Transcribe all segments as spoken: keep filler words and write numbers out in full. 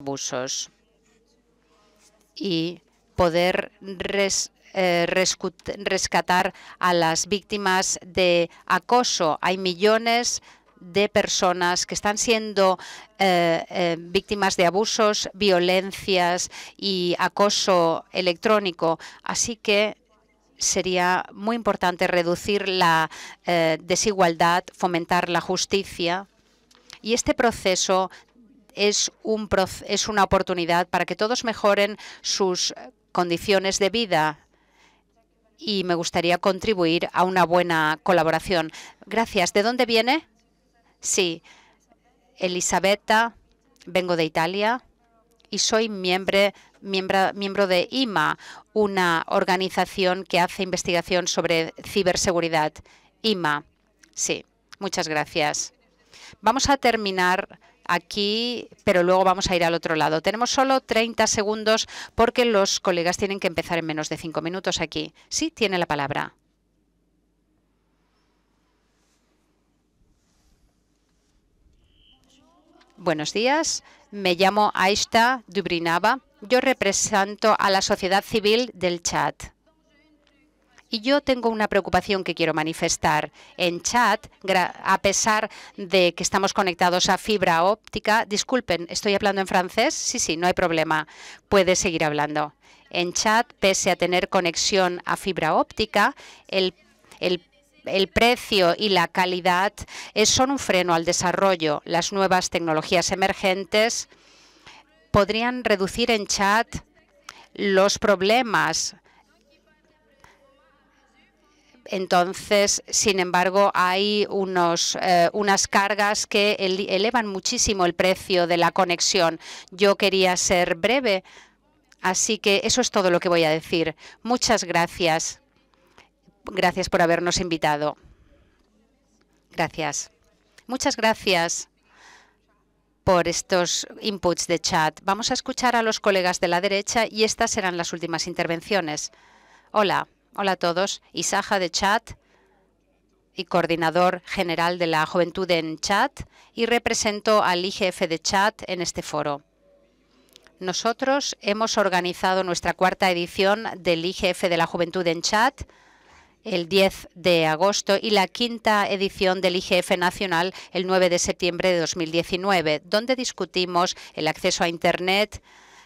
abusos y poder res, eh, rescatar a las víctimas de acoso. Hay millones de personas que están siendo eh, eh, víctimas de abusos, violencias y acoso electrónico. Así que sería muy importante reducir la eh, desigualdad, fomentar la justicia. Y este proceso es, un, es una oportunidad para que todos mejoren sus condiciones de vida. Y me gustaría contribuir a una buena colaboración. Gracias. ¿De dónde viene? Sí, Elisabetta, vengo de Italia y soy miembro, miembro, miembro de I M A, una organización que hace investigación sobre ciberseguridad. I M A, sí, muchas gracias. Vamos a terminar aquí, pero luego vamos a ir al otro lado. Tenemos solo treinta segundos porque los colegas tienen que empezar en menos de cinco minutos aquí. Sí, tiene la palabra. Buenos días, me llamo Aishta Dubrinava. Yo represento a la sociedad civil del Chad. Y yo tengo una preocupación que quiero manifestar. En Chad, a pesar de que estamos conectados a fibra óptica, disculpen, ¿estoy hablando en francés? Sí, sí, no hay problema. Puede seguir hablando. En Chad, pese a tener conexión a fibra óptica, el, el El precio y la calidad son un freno al desarrollo. Las nuevas tecnologías emergentes podrían reducir en Chad los problemas. Entonces, sin embargo, hay unos, eh, unas cargas que elevan muchísimo el precio de la conexión. Yo quería ser breve, así que eso es todo lo que voy a decir. Muchas gracias. Gracias por habernos invitado. Gracias. Muchas gracias por estos inputs de chat. Vamos a escuchar a los colegas de la derecha y estas serán las últimas intervenciones. Hola, hola a todos. Isaja de Chad y coordinador general de la Juventud en Chad y represento al I G F de Chad en este foro. Nosotros hemos organizado nuestra cuarta edición del I G F de la Juventud en Chad el diez de agosto y la quinta edición del I G F nacional el nueve de septiembre de dos mil diecinueve, donde discutimos el acceso a Internet,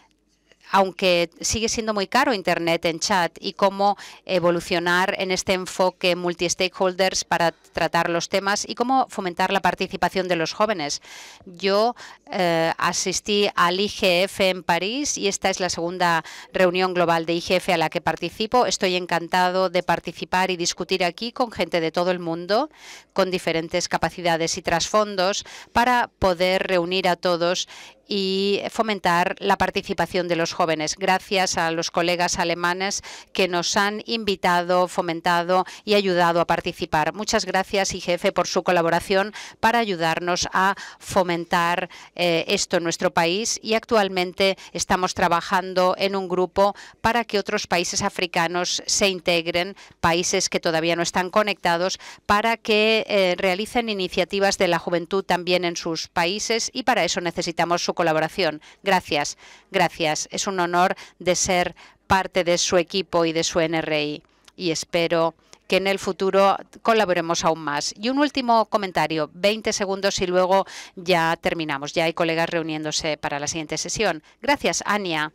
aunque sigue siendo muy caro Internet en Chad, y cómo evolucionar en este enfoque multi-stakeholders para tratar los temas y cómo fomentar la participación de los jóvenes. Yo eh, asistí al I G F en París y esta es la segunda reunión global de I G F a la que participo. Estoy encantado de participar y discutir aquí con gente de todo el mundo, con diferentes capacidades y trasfondos, para poder reunir a todos y fomentar la participación de los jóvenes. Gracias a los colegas alemanes que nos han invitado, fomentado y ayudado a participar. Muchas gracias, I G F, por su colaboración para ayudarnos a fomentar eh, esto en nuestro país, y actualmente estamos trabajando en un grupo para que otros países africanos se integren, países que todavía no están conectados, para que eh, realicen iniciativas de la juventud también en sus países, y para eso necesitamos su colaboración. Gracias, gracias. Es un honor de ser parte de su equipo y de su N R I, y espero que en el futuro colaboremos aún más. Y un último comentario, veinte segundos y luego ya terminamos. Ya hay colegas reuniéndose para la siguiente sesión. Gracias, Ania,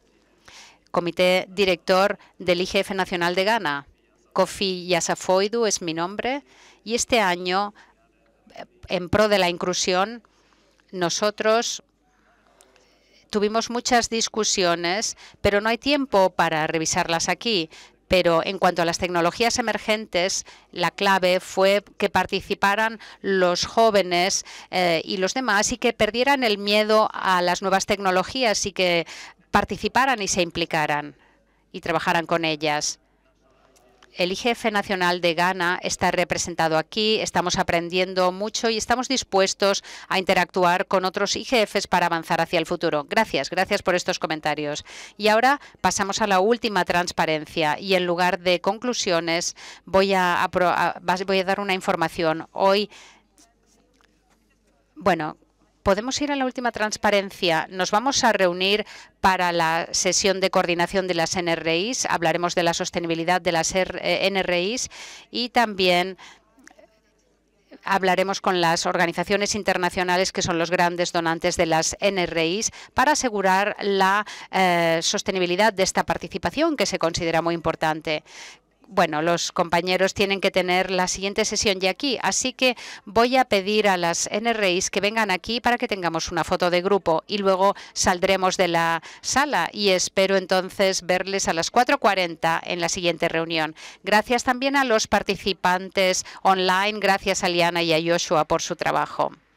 comité director del I G F Nacional de Ghana. Kofi Yasafoidu es mi nombre, y este año, en pro de la inclusión, nosotros tuvimos muchas discusiones, pero no hay tiempo para revisarlas aquí. Pero en cuanto a las tecnologías emergentes, la clave fue que participaran los jóvenes eh, y los demás, y que perdieran el miedo a las nuevas tecnologías y que participaran y se implicaran y trabajaran con ellas. El I G F Nacional de Ghana está representado aquí, estamos aprendiendo mucho y estamos dispuestos a interactuar con otros I G Fs para avanzar hacia el futuro. Gracias, gracias por estos comentarios. Y ahora pasamos a la última transparencia, y en lugar de conclusiones voy a, a, voy a dar una información. Hoy, bueno, Podemos ir a la última transparencia. Nos vamos a reunir para la sesión de coordinación de las N R Is. Hablaremos de la sostenibilidad de las N R Is y también hablaremos con las organizaciones internacionales que son los grandes donantes de las N R Is para asegurar la eh, sostenibilidad de esta participación que se considera muy importante. Bueno, los compañeros tienen que tener la siguiente sesión ya aquí, así que voy a pedir a las N R Is que vengan aquí para que tengamos una foto de grupo y luego saldremos de la sala y espero entonces verles a las cuatro cuarenta en la siguiente reunión. Gracias también a los participantes online, gracias a Liana y a Joshua por su trabajo.